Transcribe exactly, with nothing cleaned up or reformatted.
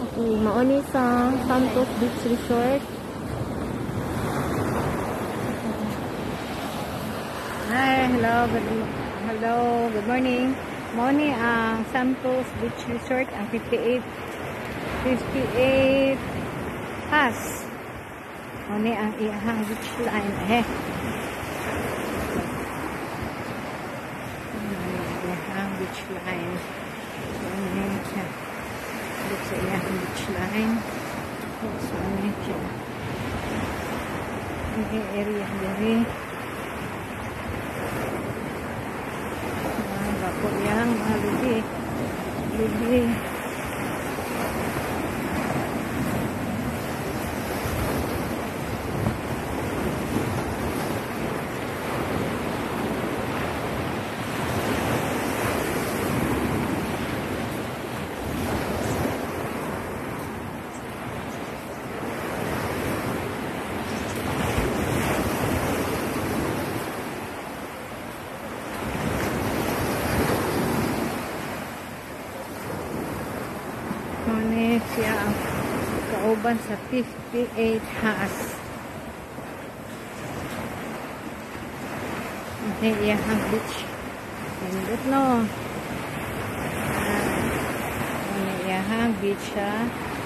Okay, mauni sa Santos Beach Resort. Hi, hello, good, hello, good morning. Mauni ang Santos Beach Resort, ang fifty-eight fifty-eight pass. Mauni ang iyahang beach line. Eh. Iyahang beach line. Mauni siya. Dito sa iyahang beach line. So, mauni siya. Ang area diri. Bako yang mga lubi. Lubi. Ano siya ang kauban sa fifty-eight Haas. Hindi iyahang beach. Hindot no. Ano iyahang beach siya.